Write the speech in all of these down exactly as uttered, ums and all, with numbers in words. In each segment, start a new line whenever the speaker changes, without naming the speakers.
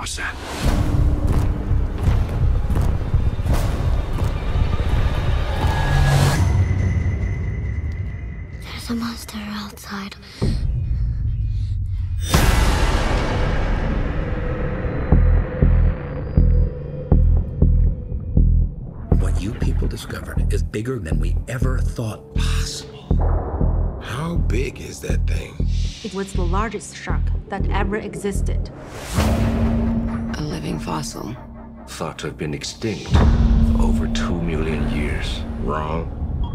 percent.
There's a monster outside.
What you people discovered is bigger than we ever thought possible.
How big is that thing?
It was the largest shark that ever existed.
A living fossil.
Thought to have been extinct for over two million years.
Wrong.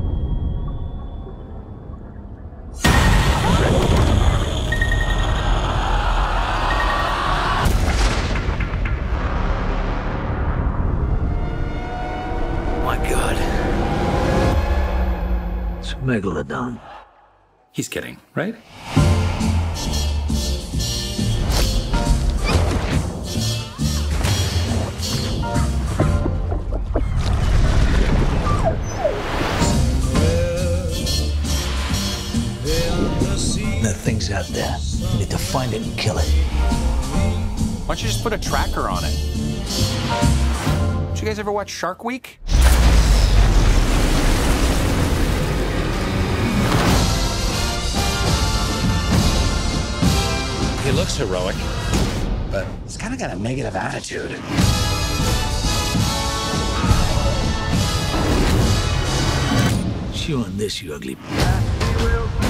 My God. It's a megalodon.
He's kidding, right?
That thing's out there. We need to find it and kill it.
Why don't you just put a tracker on it? Did you guys ever watch Shark Week?
He looks heroic, but he's kind of got a negative attitude.
Chew on this, you ugly.